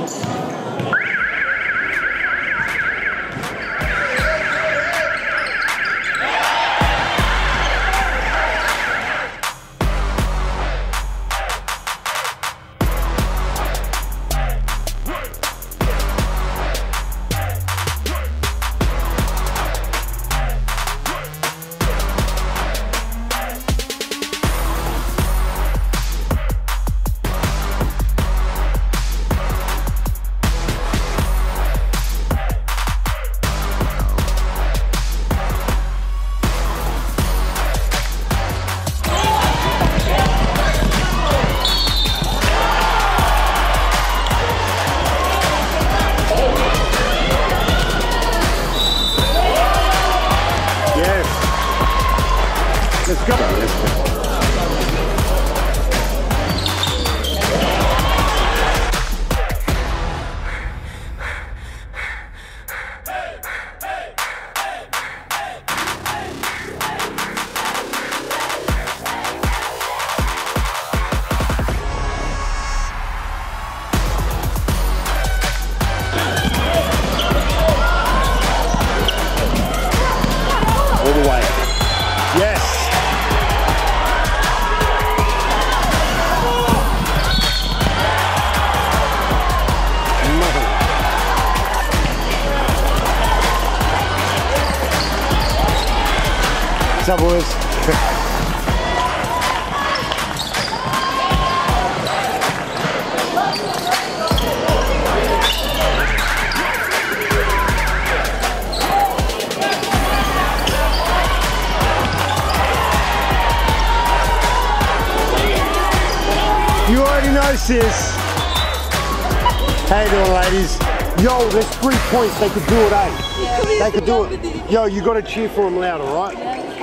Let's go. Let's go. All the way. Yes. What's up, boys? You already know, sis. How you doing, ladies? Yo, there's 3 points. They could do it, eh? Yeah. They could do it. Yo, you got to cheer for them loud, all right? Yeah.